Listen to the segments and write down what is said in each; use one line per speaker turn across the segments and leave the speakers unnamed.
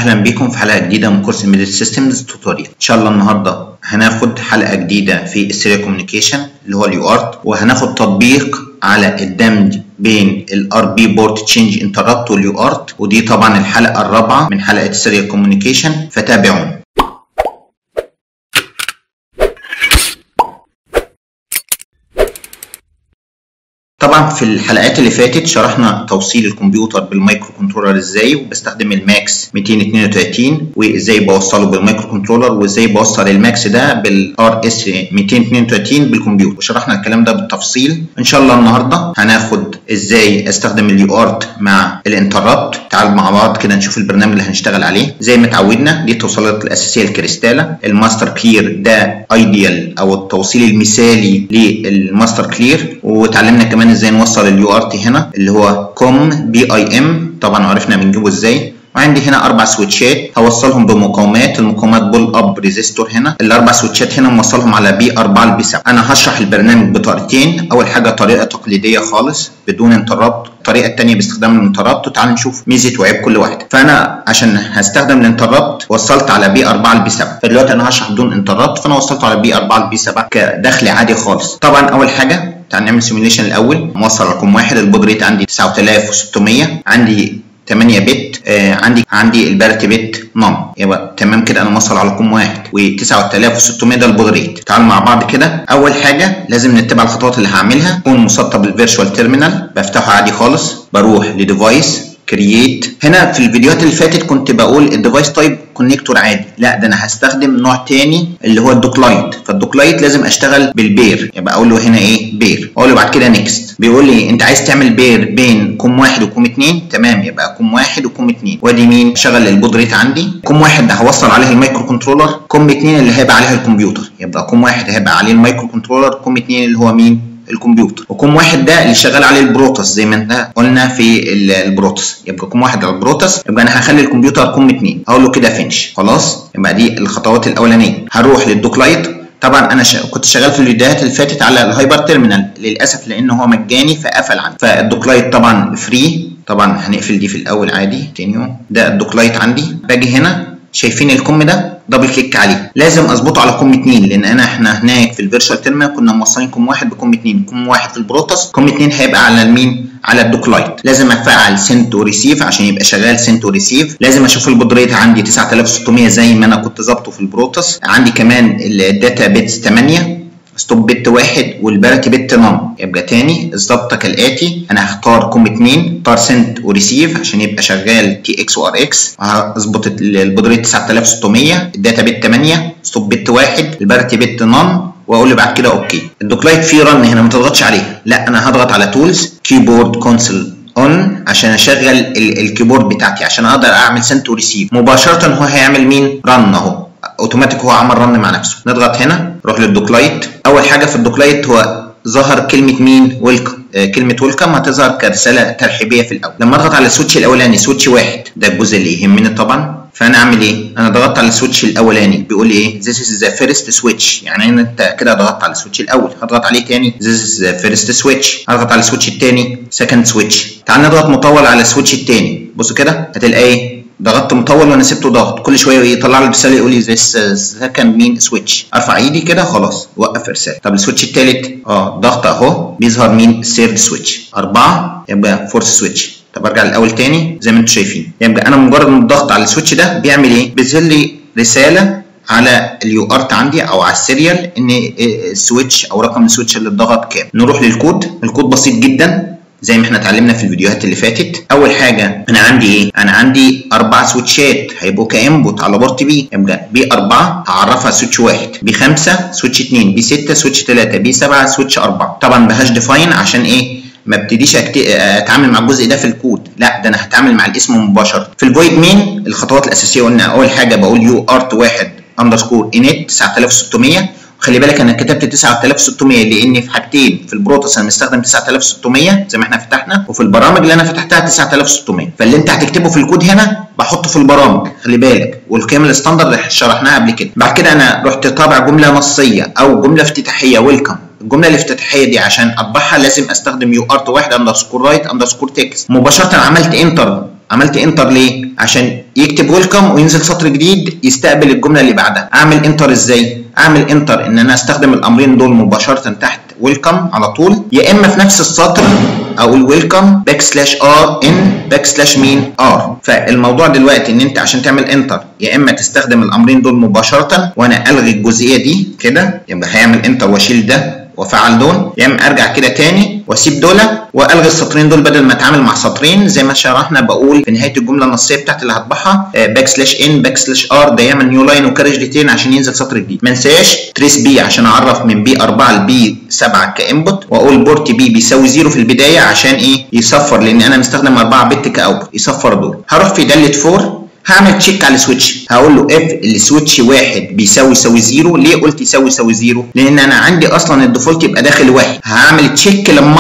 اهلا بيكم في حلقه جديده من كورس Embedded Systems توتوريال. ان شاء الله النهارده هناخد حلقه جديده في السيريال كوميونيكيشن اللي هو اليو ارت، وهناخد تطبيق على الدمج بين الار بي بورت تشينج انتربت واليو ارت، ودي طبعا الحلقه الرابعه من حلقه السيريال كوميونيكيشن، فتابعونا. طبعا في الحلقات اللي فاتت شرحنا توصيل الكمبيوتر بالمايكرو كنترولر ازاي، وبستخدم الماكس 232 وازاي بوصله بالمايكرو كنترولر، وازاي بوصل الماكس ده بالار اس 232 بالكمبيوتر، وشرحنا الكلام ده بالتفصيل. ان شاء الله النهارده هناخد ازاي استخدم اليو ارت مع الانتربت. تعالوا مع بعض كده نشوف البرنامج اللي هنشتغل عليه. زي ما اتعودنا دي التوصيلات الاساسيه الكريستاله. الماستر كلير ده ايديال او التوصيل المثالي للماستر كلير، واتعلمنا كمان ازاي نوصل اليو ارت هنا اللي هو كوم بي اي ام، طبعا عرفنا بنجيبه ازاي. وعندي هنا 4 سويتشات هوصلهم بمقاومات، المقاومات بول اب ريزيستور. هنا الاربع سويتشات هنا موصلهم على بي 4 لبي 7. انا هشرح البرنامج بطريقتين. اول حاجه طريقه تقليديه خالص بدون انتربت، الطريقه الثانيه باستخدام الانتربت، وتعالوا نشوف ميزه وعيب كل واحده. فانا عشان هستخدم الانتربت وصلت على بي 4 لبي 7، فدلوقتي انا هشرح بدون انتربت، فانا وصلت على بي 4 لبي 7 كدخل عادي خالص. طبعا اول حاجه تعال نعمل سيميوليشن الاول. موصل رقم 1، البود ريت عندي 9600، عندي 8 بت، عندي البارتي بت نم، يبقى تمام كده انا موصل على رقم 1 و9600 ده البود ريت. تعالوا مع بعض كده. اول حاجه لازم نتبع الخطوات اللي هعملها. اكون مسطب الفيرتشوال تيرمينال، بفتحه عادي خالص، بروح لديفايس كرييت. هنا في الفيديوهات اللي فاتت كنت بقول الديفايس تايب كونكتور عادي، لا ده انا هستخدم نوع تاني اللي هو الدوكلايت. فالدوكلايت لازم اشتغل بالبير، يبقى اقول له هنا ايه بير، اقول له بعد كده نيكست. بيقول لي انت عايز تعمل بير بين كوم 1 وكوم 2، تمام، يبقى كوم 1 وكوم 2. وادي مين شغل البود ريت عندي. كوم 1 ده هوصل عليه المايكرو كنترولر، كوم 2 اللي هيبقى عليها الكمبيوتر، يبقى كوم 1 هيبقى عليه المايكرو كنترولر، كوم 2 اللي هو مين الكمبيوتر، وكوم 1 ده اللي شغال عليه البروتوس زي ما احنا قلنا في البروتوس. يبقى كوم 1 على البروتوس، يبقى انا هخلي الكمبيوتر كوم 2. اقول له كده فينش، خلاص. يبقى دي الخطوات الاولانيه. هروح للدوكلايت. طبعا انا كنت شغال في الفيديوهات اللي فاتت على الهايبر تيرمينال، للاسف لان هو مجاني فقفل عندي. فالدوكلايت طبعا فري، طبعا هنقفل دي في الاول عادي. كونتينيو، ده الدوكلايت عندي. باجي هنا شايفين الكوم ده، دبل كليك عليه. لازم اظبطه على كوم 2 لان احنا هناك في الفيرتشوال تيرمينال كنا موصلين كوم 1 بكوم 2. كوم 1 في البروتوس، كوم 2 هيبقى على المين على الدوكلايت. لازم افعل سنت وريسيف عشان يبقى شغال سنت وريسيف. لازم اشوف البود ريت عندي 9600 زي ما انا كنت ظابطه في البروتوس. عندي كمان الداتا بيتس 8، ستوب بت 1 والبارتي بت نم. يبقى تاني الظبطه كالاتي. انا هختار كوم 2، اختار سنت وريسيف عشان يبقى شغال تي اكس وار اكس. هظبط البود ريت 9600، الداتا بت 8، ستوب بت 1، البارتي بت نم، واقول له بعد كده اوكي. الدوكلايت فيه رن هنا، ما تضغطش عليه، لا انا هضغط على تولز كيبورد كونسول اون عشان اشغل الكيبورد بتاعتي عشان اقدر اعمل سنت وريسيف مباشره. هو هيعمل مين رن اهو اوتوماتيك، هو عمل رن مع نفسه. نضغط هنا، روح للدوكلايت. اول حاجه في الدوكلايت هو ظهر كلمه مين ويلكم، كلمه ويلكم هتظهر كرساله ترحيبيه في الاول. لما اضغط على السويتش الاولاني، سويتش 1 ده الجزء اللي يهمني طبعا، فانا اعمل ايه؟ انا ضغطت على السويتش الاولاني، بيقول لي ايه this is the first switch، يعني انت كده ضغطت على السويتش الاول. هضغط عليه تاني this is the first switch. هضغط على السويتش الثاني second switch. تعال نضغط مطول على السويتش الثاني. بصوا كده هتلاقي ايه، ضغطت مطول وانا سبته ضغط، كل شويه يطلع لي رساله يقول لي this second مين سويتش. ارفع ايدي كده خلاص وقف ارسال. طب السويتش الثالث ضغط اهو بيظهر مين الثيرد سويتش. 4 يبقى فورث سويتش. طب ارجع الاول تاني زي ما انتم شايفين. يبقى انا مجرد ما الضغط على السويتش ده بيعمل ايه؟ بيظهر لي رساله على اليو ارت عندي او على السيريال ان السويتش او رقم السويتش اللي اتضغط كام. نروح للكود. الكود بسيط جدا زي ما احنا اتعلمنا في الفيديوهات اللي فاتت. اول حاجه انا عندي ايه؟ انا عندي 4 سويتشات هيبقوا كانبوت على بورت بي. يبقى بي 4 هعرفها سويتش 1، بي 5 سويتش 2، بي 6 سويتش 3، بي 7 سويتش 4. طبعا بهاش ديفاين عشان ايه؟ ما ابتديش اتعامل مع الجزء ده في الكود، لا ده انا هتعامل مع الاسم مباشره. في الفويد مين الخطوات الاساسيه قلنا اول حاجه بقول يو ارت 1 اندرسكور انيت 9600. وخلي بالك انا كتبت 9600 لان في حاجتين، في البروتوس انا مستخدم 9600 زي ما احنا فتحنا، وفي البرامج اللي انا فتحتها 9600. فاللي انت هتكتبه في الكود هنا بحطه في البرامج، خلي بالك، والقيم الستاندرد اللي شرحناها قبل كده. بعد كده انا رحت طابع جمله نصيه او جمله افتتاحيه ويلكم. الجمله الافتتاحيه دي عشان اطبعها لازم استخدم يو ارت 1 اندرسكور رايت اندرسكور تكست. مباشره عملت انتر. عملت انتر ليه؟ عشان يكتب ويلكم وينزل سطر جديد يستقبل الجمله اللي بعدها. اعمل انتر ازاي؟ اعمل انتر ان انا استخدم الامرين دول مباشره تحت ويلكم على طول، يا اما في نفس السطر اقول ويلكم ار ان مين ار. فالموضوع دلوقتي ان انت عشان تعمل انتر يا اما تستخدم الامرين دول مباشره وانا الغي الجزئيه دي كده، يبقى هيعمل انتر واشيل ده وافعل دول، يا اما ارجع كده تاني واسيب دول والغي السطرين دول بدل ما اتعامل مع سطرين زي ما شرحنا. بقول في نهايه الجمله النصيه بتاعتي اللي هطبعها ان ار ده يعمل نيو لاين وكارج ديتين عشان ينزل سطر جديد. ما انساش تريس بي عشان اعرف من بي 4 لبي 7 كانبوت، واقول بورت بي بيساوي 0 في البدايه عشان ايه؟ يصفر، لان انا مستخدم 4 بت كاوتبوت يصفر دول. هروح في داله 4 هعمل تشيك على السويتش، هقول له اف السويتش 1 بيساوي 0. ليه قلت يساوي 0؟ لان انا عندي اصلا الديفولت يبقى داخل 1. هعمل تشيك لما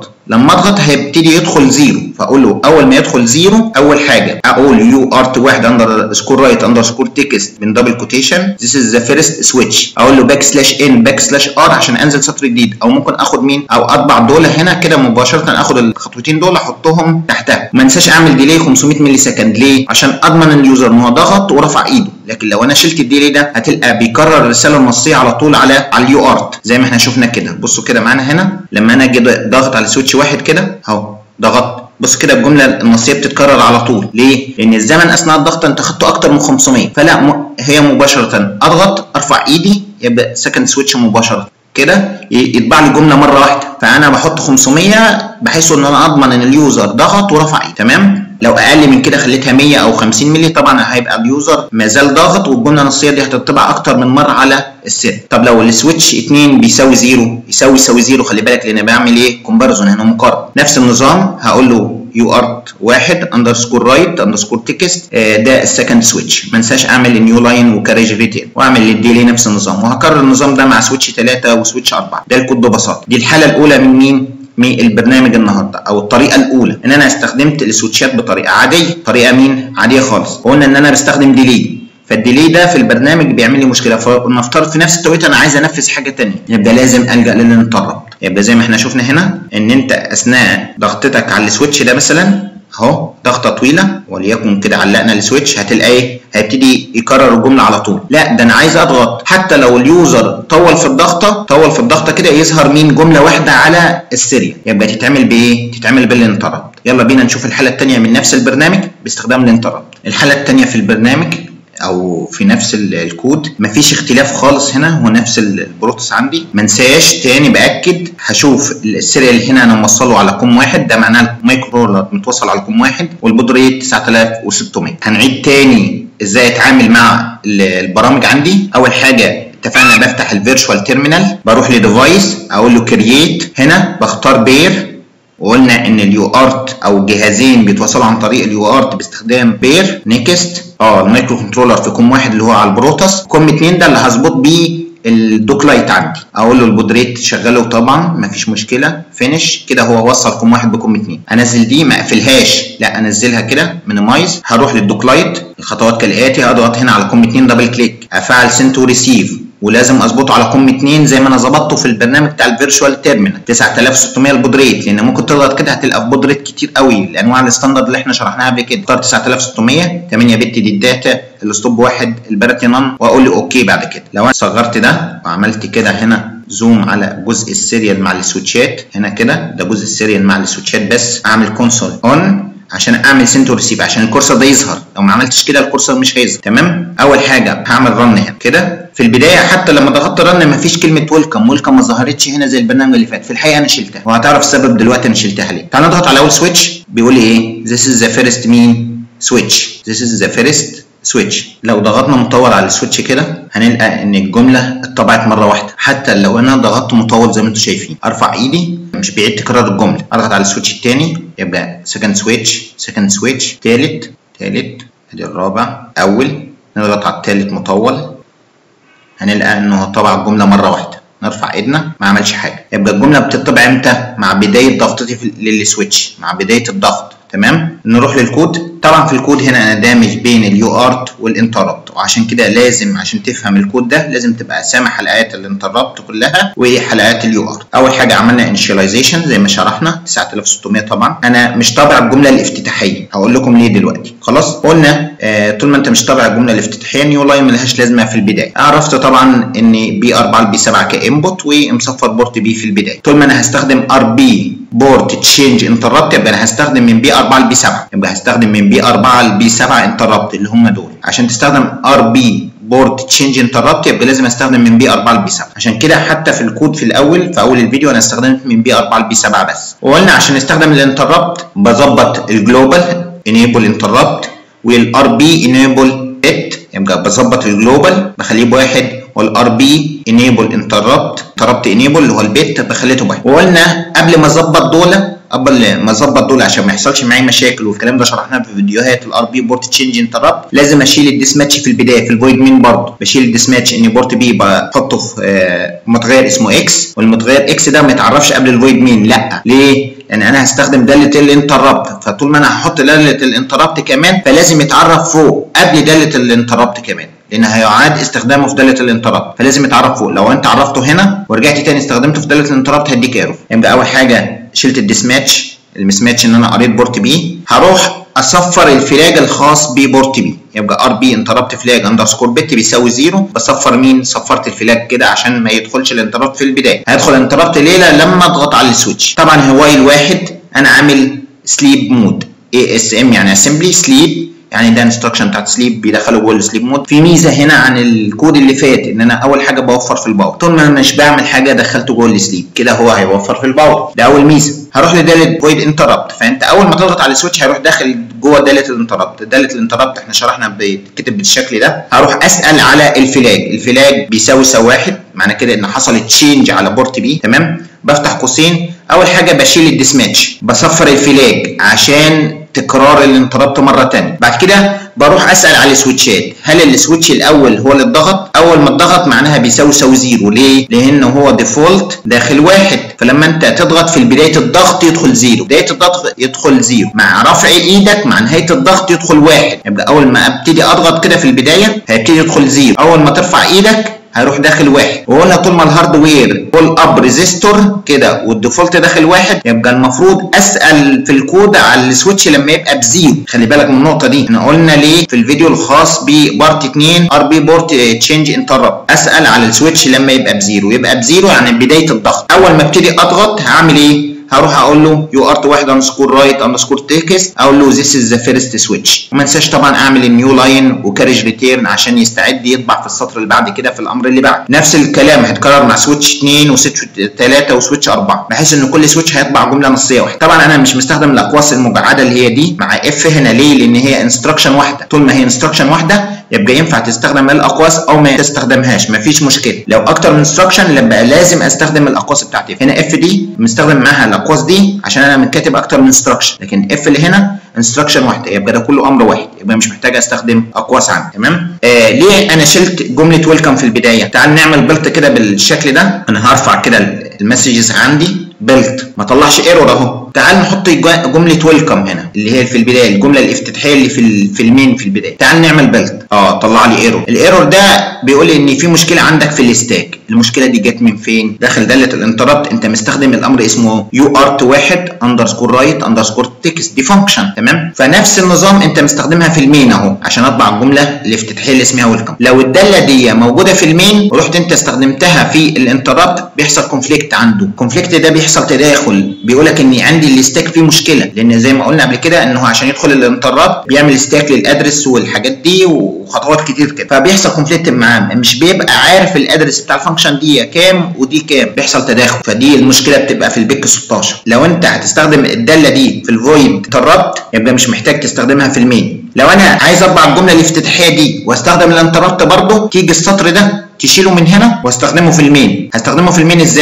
اضغط هيبتدي يدخل 0، فاقول له اول ما يدخل 0 اول حاجه اقول يو ارت 1 اندرسكور رايت اندرسكور تكست من دبل كوتيشن ذيس از ذا فيرست سويتش، اقول له ان ار عشان انزل سطر جديد، او ممكن اخد مين او اطبع دول هنا كده مباشره، اخد الخطوتين دول احطهم تحتها. ما انساش اعمل ديلي 500 ملي سكند. ليه؟ عشان اضمن اليوزر ان هو ضغط ورفع ايده، لكن لو انا شلت الديلي ده هتلقى بيكرر الرساله النصيه على طول على اليو ارت زي ما احنا شفنا كده. بصوا كده معانا هنا لما انا اجي ضغط على سويتش 1 كده اهو ضغطت، بص كده الجمله النصيه بتتكرر على طول. ليه؟ لان الزمن اثناء الضغط انت خدته اكتر من 500، فلا هي مباشره اضغط ارفع ايدي يبقى سكند سويتش مباشره كده يطبع لي الجمله مره واحده. فانا بحط 500 بحيث ان انا اضمن ان اليوزر ضغط ورفع ايده. تمام؟ لو اقل من كده خليتها 100 او 50 مللي طبعا هيبقى اليوزر ما زال ضاغط والجمله النصيه دي هتطبع اكتر من مره على السير. طب لو السويتش 2 بيساوي 0 يساوي 0، خلي بالك لان بعمل ايه؟ كومباريزون هنا مقارنه. نفس النظام هقول له يو ارت 1 اندرسكور رايت اندرسكور تكست ده السكند سويتش. ما انساش اعمل نيو لاين وكارج ريتير واعمل للديلي نفس النظام، وهكرر النظام ده مع سويتش 3 وسويتش 4. ده الكود ببساطه. دي الحاله الاولى من مين؟ من البرنامج النهارده، او الطريقه الاولى ان انا استخدمت السويتشات بطريقه عاديه، طريقه مين؟ عاديه خالص. وقلنا ان انا بستخدم ديلي، فالديلي ده في البرنامج بيعمل لي مشكله، فنفترض في نفس التوقيت انا عايز انفذ حاجه ثانيه، يبقى لازم الجا للانتربت. يبقى زي ما احنا شفنا هنا ان انت اثناء ضغطتك على السويتش ده مثلا اهو ضغطه طويله وليكن كده علقنا السويتش، هتلاقي ايه؟ هيبتدي يكرر الجمله على طول. لا ده انا عايز اضغط حتى لو اليوزر طول في الضغطه كده يظهر مين؟ جمله واحده على السيريال. يبقى تتعمل بايه؟ تتعمل بالانتربت. يلا بينا نشوف الحاله الثانيه من نفس البرنامج باستخدام الانتربت. الحاله الثانيه في البرنامج او في نفس الكود مفيش اختلاف خالص، هنا هو نفس البروتوس عندي. ما انساش تاني باكد هشوف السيريال هنا انا موصله على كوم 1، ده معناه المايكرو متوصل على كوم 1 والبود ريت 9600. هنعيد تاني ازاي اتعامل مع البرامج عندي. اول حاجه اتفقنا بفتح الفيرتشوال تيرمينال، بروح لديفايس اقول له كرييت، هنا بختار بير، وقلنا ان اليو ارت او جهازين بيتوصلوا عن طريق اليو ارت باستخدام بير. نيكست المايكرو كنترولر في كوم 1 اللي هو على البروتوس، كوم 2 ده اللي هظبط بيه الدوك لايت عندي، اقول له البود ريت شغله طبعا مفيش مشكله، فينش كده هو وصل كوم 1 بكوم 2. انزل دي ما اقفلهاش، لا انزلها كده مينيمايز. هروح للدوك لايت، الخطوات كالاتي: اضغط هنا على كوم 2 دبل كليك، افعل سنت وريسيف، ولازم اظبطه على كوم 2 زي ما انا ظبطته في البرنامج بتاع الفيرتشوال تيرمينال 9600 البود ريت، لان ممكن تضغط كده هتلقى في بود ريت كتير قوي الانواع الستاندرد اللي احنا شرحناها قبل كده. اختار 9600 8 بت دي الداتا، الستوب 1 الباريتي نون، واقول له اوكي. بعد كده لو انا صغرت ده وعملت كده هنا زوم على جزء السيريال مع السويتشات هنا كده، ده جزء السيريال مع السويتشات بس، اعمل كونسول اون عشان اعمل سنت وريسيف عشان الكورسر ده يظهر. لو ما عملتش كده الكورسر مش هيظهر. تمام؟ اول حاجه هعمل رن هنا كده. في البدايه حتى لما ضغطت رن مفيش كلمه ويلكم ما ظهرتش هنا زي البرنامج اللي فات. في الحقيقه انا شلتها وهتعرف السبب دلوقتي انا شلتها ليه. تعال نضغط على اول سويتش، بيقول لي ايه؟ This is the first مين؟ سويتش. This is the first سويتش. لو ضغطنا مطول على السويتش كده هنلقى ان الجمله اتطبعت مره واحده، حتى لو انا ضغطت مطول زي ما انتم شايفين. ارفع ايدي مش بعيد تكرار الجمله، اضغط على السويتش الثاني يبقى سكند سويتش، ثالث ادي الرابع، اول نضغط على الثالث مطول هنلقى انه طبع الجمله مره واحده. نرفع ايدنا ما عملش حاجه. يبقى الجمله بتطبع امتى؟ مع بدايه ضغطتي للسويتش، مع بدايه الضغط. تمام؟ نروح للكود طبعا في الكود هنا انا دامج بين اليو ارت والانتربت، وعشان كده لازم عشان تفهم الكود ده لازم تبقى سامع حلقات الانتربت كلها وحلقات اليو ارت. اول حاجه عملنا انيشاليزيشن زي ما شرحنا 9600. طبعا انا مش طابع الجمله الافتتاحيه، هقول لكم ليه دلوقتي. خلاص قلنا طول ما انت مش طابع الجمله الافتتاحيه نيو لاين ملهاش لازمه في البدايه. عرفت طبعا ان بي 4 لبي 7 كانبوت ومصفر بورت بي في البدايه. طول ما انا هستخدم ار بي بورت تشينج انتربت يبقى انا هستخدم من بي 4 لبي 7، يبقى هستخدم من بي 4 لبي 7 انتربت اللي هم دول. عشان تستخدم ار بي بورت تشينج انتربت يبقى لازم استخدم من بي 4 لبي 7. عشان كده حتى في الكود في اول الفيديو انا استخدمت من بي 4 لبي 7 بس. وقلنا عشان نستخدم الانتربت بظبط الجلوبال انيبل انتربت والار بي انيبل ات، يبقى بظبط الجلوبال بخليه بواحد، والار بي انيبل انتربت انيبل اللي هو البت بخليته بواحد. وقلنا قبل ما اظبط دول عشان ما يحصلش معايا مشاكل، والكلام ده شرحناه في فيديوهات الار بي بورت تشينج انتربت، لازم اشيل الديس ماتش في البدايه في الفويد مين برضه. بشيل الديس ماتش ان بورت بي بحطه في متغير اسمه اكس، والمتغير اكس ده ما يتعرفش قبل الفويد مين. لا ليه؟ لان انا هستخدم داله الانتربت، فطول ما انا هحط داله الانتربت كمان فلازم يتعرف فوق قبل داله الانتربت كمان، لان هيعاد استخدامه في داله الانتربت فلازم يتعرف فوق. لو انت عرفته هنا ورجعت تاني استخدمته في داله الانتربت هيديك ايرور. يبقى اول حاجه شلت الديس ماتش، المس ماتش ان انا قريت بورت بي، هروح اصفر الفلاج الخاص ببورت بي. يبقى ار بي انتربت فلاج اندرسكور بت بيساوي 0. بصفر مين؟ صفرت الفلاج كده عشان ما يدخلش الانتربت في البدايه. هيدخل الانتربت ليه؟ لما اضغط على السويتش. طبعا هو الواحد انا عامل سليب مود ASM يعني اسمبلي سليب، يعني ده انستراكشن بتاعت سليب بيدخله جوه السليب مود. في ميزه هنا عن الكود اللي فات ان انا اول حاجه بوفر في الباور، طول ما انا مش بعمل حاجه دخلته جوه السليب كده هو هيوفر في الباور، ده اول ميزه. هروح لداله فويد انتربت، فانت اول ما تضغط على السويتش هيروح داخل جوه داله الانتربت. داله الانتربت احنا شرحنا بتتكتب بالشكل ده. هروح اسال على الفلاج بيساوي 1، معنى كده ان حصل تشينج على بورت بي. تمام، بفتح قوسين. اول حاجه بشيل الديس ماتش، بصفر الفلاج عشان تكرار الانتربت مره ثانيه. بعد كده بروح اسال على السويتشات، هل السويتش الاول هو اللي اتضغط؟ اول ما اتضغط معناها بيساوي 0. ليه؟ لان هو ديفولت داخل 1، فلما انت تضغط في بدايه الضغط يدخل 0، بدايه الضغط يدخل 0، مع رفع ايدك مع نهايه الضغط يدخل 1. يبقى اول ما ابتدي اضغط كده في البدايه هيبتدي يدخل 0، اول ما ترفع ايدك هيروح داخل 1. وقلنا طول ما الهاردوير بول اب ريزيستور كده والديفولت داخل 1، يبقى المفروض اسال في الكود على السويتش لما يبقى بزيرو. خلي بالك من النقطه دي، احنا قلنا ليه في الفيديو الخاص ببارت 2 ار بي بورت تشينج انتربت اسال على السويتش لما يبقى بزيرو. يبقى بزيرو يعني بدايه الضغط. اول ما ابتدي اضغط هعمل ايه؟ هروح اقول له يو ارت 1 اندرسكور رايت اندرسكور تكست، اقول له ذيس از ذا فيرست سويتش. وما انساش طبعا اعمل النيو لاين وكارج ريتيرن عشان يستعد يطبع في السطر اللي بعد كده في الامر اللي بعد. نفس الكلام هيتكرر مع سويتش 2 وسويتش 3 وسويتش 4، بحيث ان كل سويتش هيطبع جمله نصيه واحده. طبعا انا مش مستخدم الاقواس المجعده اللي هي دي مع اف هنا. ليه؟ لان هي انستراكشن واحده. طول ما هي انستراكشن واحده يبقى ينفع تستخدم الاقواس او ما تستخدمهاش، مفيش مشكله. لو اكتر من انستراكشن يبقى لازم استخدم الاقواس بتاعتي. هنا اف دي مستخدم معاها الاقواس دي عشان انا كاتب اكتر من انستراكشن، لكن اف اللي هنا انستراكشن واحده، يبقى ده كله امر واحد، يبقى مش محتاج استخدم اقواس عندي. تمام؟ ليه انا شلت جمله ويلكم في البدايه؟ تعال نعمل بلت كده بالشكل ده. انا هرفع كده المسجز عندي بلت، ما طلعش ايرور اهو. تعال نحط جمله ويلكم هنا اللي هي في البدايه، الجمله الافتتاحيه اللي في المين في البدايه. تعال نعمل بلت. طلع لي ايرور. الايرور ده بيقول لي ان في مشكله عندك في الستاك. المشكله دي جت من فين؟ داخل داله الانتربت. انت مستخدم الامر اسمه يو ارت 1 اندرسكور رايت اندرسكور تكست، دي فانكشن. تمام؟ فنفس النظام انت مستخدمها في المين اهو عشان اطبع الجمله الافتتاحيه اللي اسمها ويلكم. لو الداله دي موجوده في المين ورحت انت استخدمتها في الانتربت بيحصل كونفليكت عنده. الكونفليكت ده بيحصل تداخل، بيقول لك ان عندي الستاك فيه مشكله، لان زي ما قلنا قبل كده ان هو عشان يدخل الانتربت بيعمل ستاك للادرس والحاجات دي وخطوات كتير كده، فبيحصل كونفليكت معاه، مش بيبقى عارف الادرس بتاع الفانكشن دي كام ودي كام، بيحصل تداخل. فدي المشكله بتبقى في البيك 16. لو انت هتستخدم الداله دي في الفويد انتربت يبقى مش محتاج تستخدمها في المين. لو انا عايز اطبع الجمله الافتتاحيه دي واستخدم الانتربت برضه، تيجي السطر ده تشيله من هنا واستخدمه في المين. هستخدمه في المين ازاي؟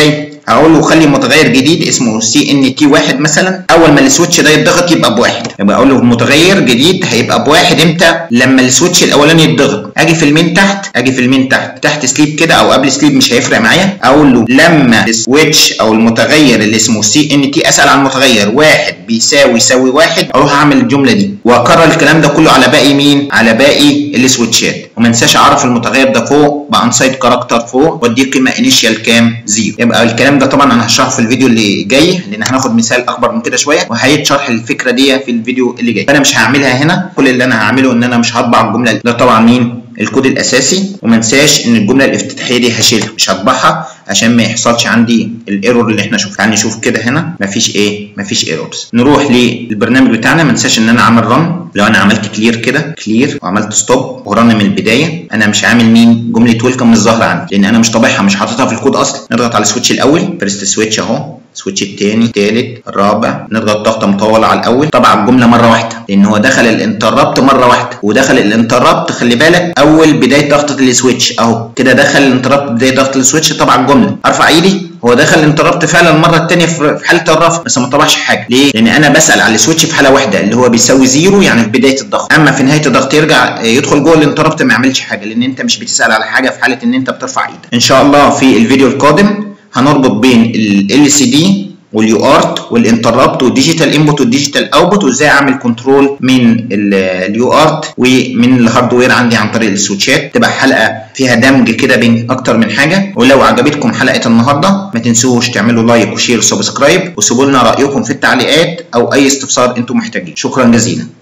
هقول له خلي متغير جديد اسمه CNT1 مثلا. اول ما السويتش ده يتضغط يبقى بواحد، يبقى اقول له متغير جديد هيبقى بواحد امتى؟ لما السويتش الاولاني يتضغط. اجي في المين تحت سليب كده او قبل سليب مش هيفرق معايا، اقول له لما السويتش او المتغير اللي اسمه CNT اسال عن المتغير 1 بيساوي 1 اروح اعمل الجمله دي واكرر الكلام ده كله على باقي مين؟ على باقي السويتشات. وما انساش اعرف المتغير ده فوق بانسايد كاركتر فوق واديه قيمه انيشال كام؟ 0. يبقى الكلام ده طبعا انا هشرحه في الفيديو اللي جاي، لان هناخد مثال اكبر من كده شويه وهيتشرح الفكره دي في الفيديو اللي جاي. فانا مش هعملها هنا، كل اللي انا هعمله ان انا مش هطبع الجمله ده طبعا مين؟ الكود الاساسي. وما انساش ان الجمله الافتتاحيه دي هشيلها مش هطبعها عشان ما يحصلش عندي الايرور اللي احنا شوف. يعني نشوف كده هنا مفيش ايرورز. نروح للبرنامج بتاعنا. ما انساش ان انا عامل رن. لو انا عملت كلير وعملت ستوب ورن من البدايه، انا مش عامل مين؟ جمله ويلكم مش ظاهره عندي لان انا مش طابعها، مش حاططها في الكود اصلا. نضغط على السويتش الاول، فيرست سويتش اهو، السويتش الثاني، الثالث، الرابع، نضغط ضغطه مطوله على الاول. طبعا الجمله مره واحده لان هو دخل الانتربت مره واحده، ودخل الانتربت خلي بالك اول بدايه ضغطه السويتش اهو كده، دخل الانتربت بدايه ضغط السويتش. طبعا الجمله ارفع ايدي، هو دخل الانتربت فعلا المره الثانيه في حاله الرفع بس ما طبعش حاجه. ليه؟ لان انا بسال على السويتش في حاله واحده اللي هو بيساوي 0 يعني في بدايه الضغط، اما في نهايه الضغط يرجع يدخل جوه الانتربت ما يعملش حاجه لان انت مش بتسال على حاجه في حاله ان انت بترفع ايدك. ان شاء الله في الفيديو القادم هنربط بين LCD واليو ارت والانتربت والديجيتال انبوت والديجيتال اوتبوت، وازاي اعمل كنترول من اليو ارت ومن الهاردوير عندي عن طريق السويتشات. تبقى حلقه فيها دمج كده بين اكتر من حاجه. ولو عجبتكم حلقه النهارده ما تنسوش تعملوا لايك وشير وسبسكرايب، وسيبوا لنا رايكم في التعليقات او اي استفسار انتم محتاجين. شكرا جزيلا.